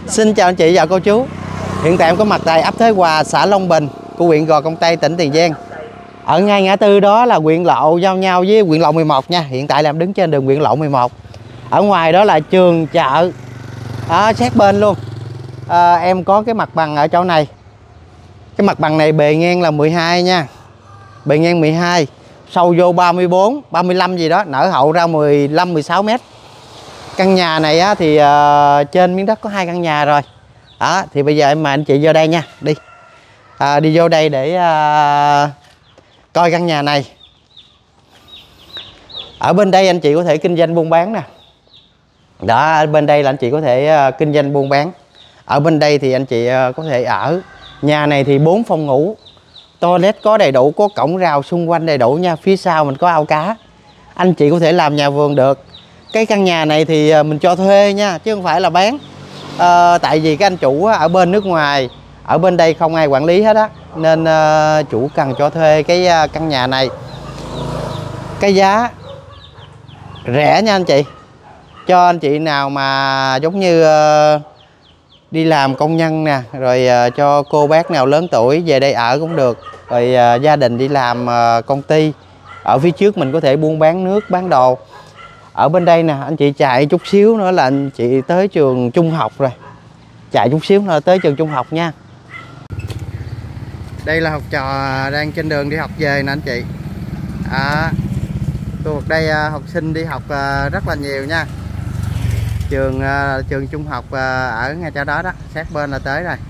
Xin chào anh chị và cô chú. Hiện tại em có mặt tại ấp Thới Hòa, xã Long Bình của huyện Gò Công Tây, tỉnh Tiền Giang. Ở ngay ngã tư đó là huyện lộ giao nhau với huyện lộ 11 nha. Hiện tại là em đứng trên đường huyện lộ 11. Ở ngoài đó là trường chợ đó, sát bên luôn. Em có cái mặt bằng ở chỗ này. Cái mặt bằng này bề ngang là 12 nha. Bề ngang 12, sâu vô 34, 35 gì đó, nở hậu ra 15, 16 mét. Căn nhà này á, thì trên miếng đất có 2 căn nhà rồi. Đó, thì bây giờ em mời anh chị vô đây nha. Đi vô đây để coi căn nhà này. Ở bên đây anh chị có thể kinh doanh buôn bán nè. Đó, ở bên đây là anh chị có thể kinh doanh buôn bán. Ở bên đây thì anh chị có thể ở. Nhà này thì 4 phòng ngủ, toilet có đầy đủ, có cổng rào xung quanh đầy đủ nha. Phía sau mình có ao cá, anh chị có thể làm nhà vườn được. Cái căn nhà này thì mình cho thuê nha, chứ không phải là bán. Tại vì cái anh chủ ở bên nước ngoài, ở bên đây không ai quản lý hết á, nên chủ cần cho thuê cái căn nhà này. Cái giá rẻ nha anh chị. Cho anh chị nào mà giống như đi làm công nhân nè, rồi cho cô bác nào lớn tuổi về đây ở cũng được. Rồi gia đình đi làm công ty. Ở phía trước mình có thể buôn bán nước, bán đồ. Ở bên đây nè, anh chị chạy chút xíu nữa là anh chị tới trường trung học rồi. Chạy chút xíu nữa tới trường trung học nha. Đây là học trò đang trên đường đi học về nè anh chị. Khu vực đây học sinh đi học rất là nhiều nha. Trường trung học ở ngay chỗ đó đó, sát bên là tới rồi.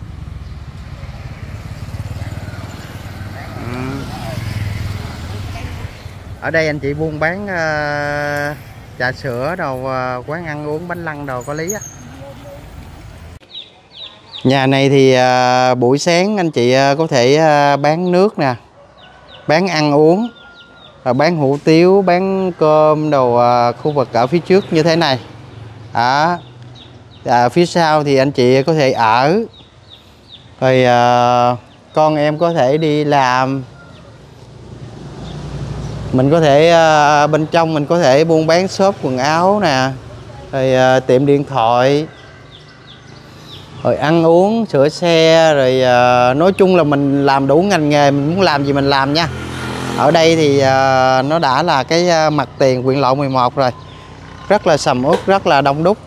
Ở đây anh chị buôn bán trà sữa đồ, quán ăn uống bánh lăng đồ có lý á. Nhà này thì buổi sáng anh chị có thể bán nước nè, bán ăn uống, bán hủ tiếu, bán cơm đồ. Khu vực ở phía trước như thế này. Phía sau thì anh chị có thể ở. Rồi con em có thể đi làm. Mình có thể bên trong mình có thể buôn bán shop quần áo nè, rồi tiệm điện thoại, rồi ăn uống, sửa xe, rồi nói chung là mình làm đủ ngành nghề, mình muốn làm gì mình làm nha. Ở đây thì nó đã là cái mặt tiền huyện lộ 11 rồi. Rất là sầm uất, rất là đông đúc.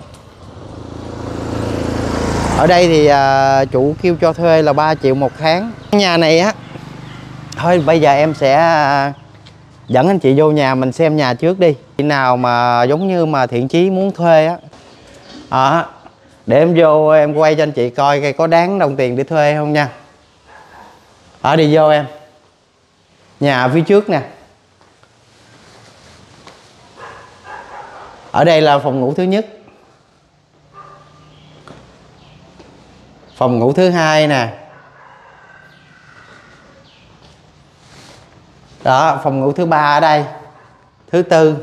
Ở đây thì chủ kêu cho thuê là 3 triệu một tháng. Nhà này á, thôi bây giờ em sẽ dẫn anh chị vô nhà mình xem nhà trước đi. Chị nào mà giống như mà thiện chí muốn thuê á, để em vô em quay cho anh chị coi coi có đáng đồng tiền để thuê không nha. Đi vô em. Nhà phía trước nè. Ở đây là phòng ngủ thứ nhất. Phòng ngủ thứ hai nè. Đó, phòng ngủ thứ ba ở đây. Thứ tư.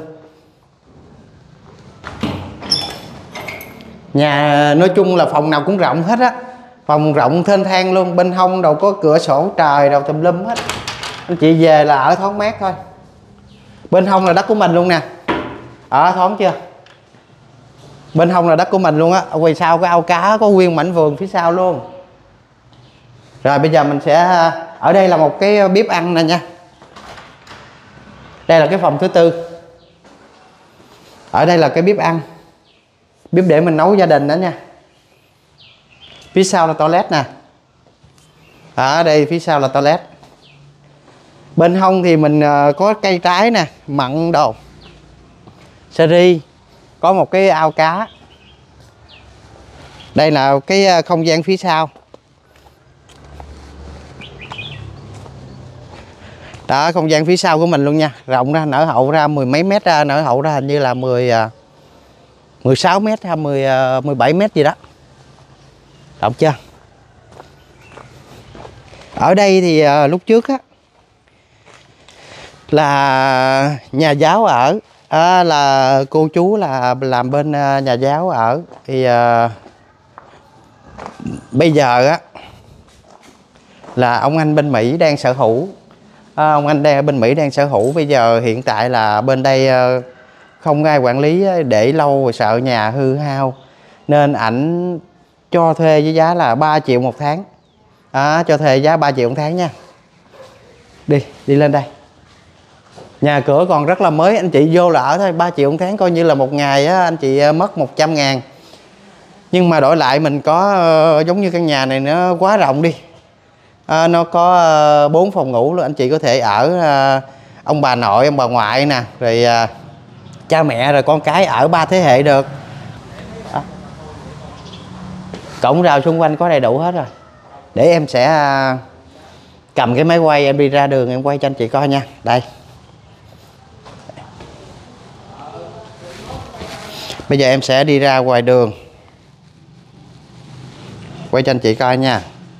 Nhà nói chung là phòng nào cũng rộng hết á. Phòng rộng thênh thang luôn. Bên hông đâu có cửa sổ trời đâu tùm lum hết. Anh chị về là ở thoáng mát thôi. Bên hông là đất của mình luôn nè. Thoáng chưa? Bên hông là đất của mình luôn á. Ở ngoài sau có ao cá, có nguyên mảnh vườn phía sau luôn. Rồi bây giờ mình sẽ... Ở đây là một cái bếp ăn nè nha. Đây là cái phòng thứ tư. Ở đây là cái bếp ăn. Bếp để mình nấu gia đình đó nha. Phía sau là toilet nè. Ở đây phía sau là toilet. Bên hông thì mình có cây trái nè, mận đồ, sơ ri. Có một cái ao cá. Đây là cái không gian phía sau. Đó, không gian phía sau của mình luôn nha. Rộng ra, nở hậu ra 10 mấy mét ra, nở hậu ra hình như là 16 mét hay 17 mét gì đó. Rộng chưa? Ở đây thì lúc trước á là nhà giáo ở. Là cô chú là làm bên nhà giáo ở. Thì bây giờ á là ông anh bên Mỹ đang sở hữu. Ông anh đang bên Mỹ đang sở hữu. Bây giờ hiện tại là bên đây không ai quản lý, để lâu rồi sợ nhà hư hao, nên ảnh cho thuê với giá là 3 triệu một tháng. Cho thuê giá 3 triệu một tháng nha. Đi lên đây. Nhà cửa còn rất là mới, anh chị vô là ở thôi. 3 triệu một tháng coi như là một ngày á, anh chị mất 100 ngàn. Nhưng mà đổi lại mình có giống như căn nhà này nó quá rộng đi. Nó có 4 phòng ngủ luôn. Anh chị có thể ở ông bà nội, ông bà ngoại nè, rồi cha mẹ, rồi con cái ở 3 thế hệ được. Cổng rào xung quanh có đầy đủ hết rồi. Để em sẽ cầm cái máy quay em đi ra đường em quay cho anh chị coi nha. Đây. Bây giờ em sẽ đi ra ngoài đường quay cho anh chị coi nha.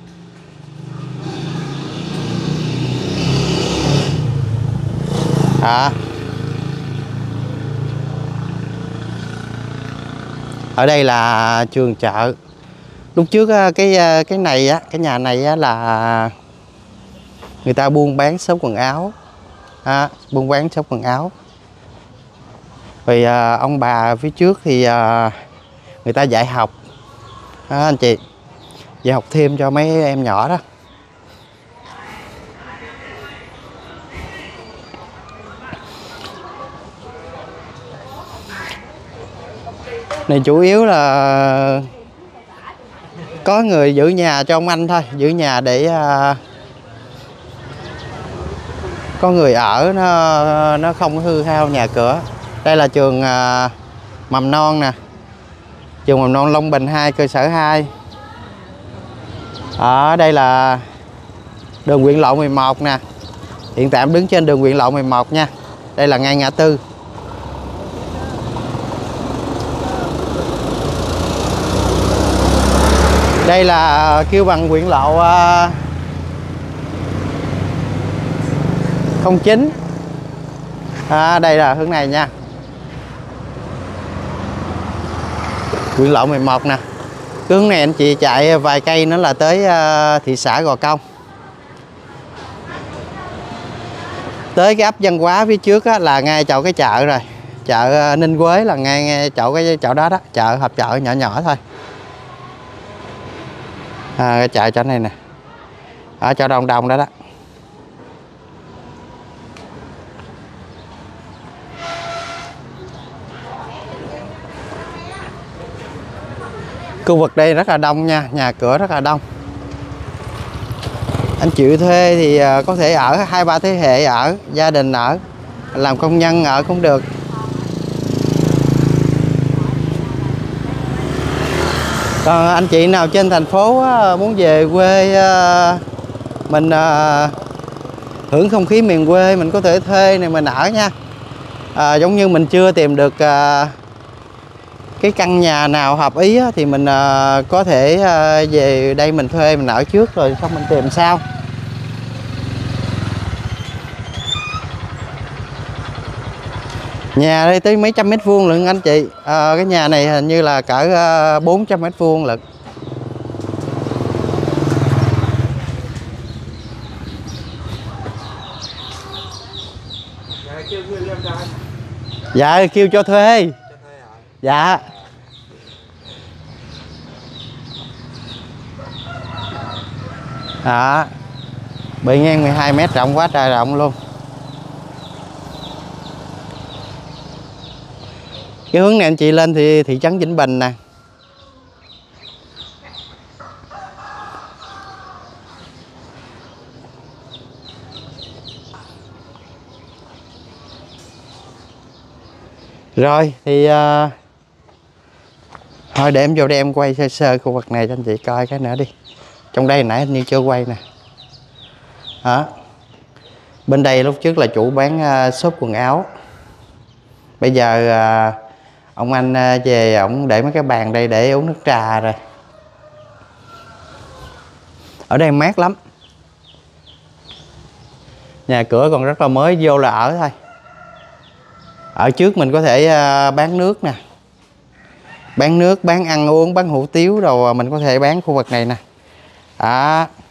Ở đây là trường chợ. Lúc trước cái này á, cái nhà này á là người ta buôn bán shop quần áo. Buôn bán shop quần áo. Vì ông bà phía trước thì người ta dạy học. Anh chị, dạy học thêm cho mấy em nhỏ đó. Này chủ yếu là có người giữ nhà cho ông anh thôi, giữ nhà để có người ở, nó không có hư hao nhà cửa. Đây là trường mầm non nè, trường mầm non Long Bình 2 cơ sở 2. Ở đây là đường Nguyễn Lộ 11 nè. Hiện tại em đứng trên đường Nguyễn Lộ 11 nha. Đây là ngay ngã tư. Đây là kêu bằng Nguyễn Lộ 09. Đây là hướng này nha. Nguyễn Lộ 11 nè. Cái hướng này anh chị chạy vài cây nữa là tới thị xã Gò Công. Tới cái ấp Văn Hóa phía trước á, là ngay chỗ cái chợ rồi. Chợ Ninh Quế là ngay chỗ cái chỗ đó đó. Chợ họp chợ nhỏ nhỏ thôi. Cái chợ chỗ này nè. Ở chỗ Đông Đông đó đó. Khu vực đây rất là đông nha, nhà cửa rất là đông. Anh chịu thuê thì có thể ở 2-3 thế hệ ở, gia đình ở, làm công nhân ở cũng được. Còn anh chị nào trên thành phố muốn về quê mình hưởng không khí miền quê, mình có thể thuê này mình ở nha. Giống như mình chưa tìm được cái căn nhà nào hợp ý á, thì mình có thể về đây mình thuê mình ở trước rồi xong mình tìm sau. Nhà đây tới mấy trăm mét vuông lận anh chị. Cái nhà này hình như là cỡ 400 mét vuông lận. Dạ kêu cho thuê. Dạ. Bề ngang 12 mét, rộng quá trời rộng luôn. Cái hướng này anh chị lên thì thị trấn Vĩnh Bình nè. Rồi thì thôi để em vô đây em quay sơ sơ khu vực này cho anh chị coi cái nữa đi. Trong đây nãy hình như chưa quay nè. Bên đây lúc trước là chủ bán shop quần áo. Bây giờ ông anh về ổng để mấy cái bàn đây để uống nước trà rồi. Ở đây mát lắm. Nhà cửa còn rất là mới, vô là ở thôi. Ở trước mình có thể bán nước nè. Bán nước, bán ăn uống, bán hủ tiếu rồi mình có thể bán khu vực này nè.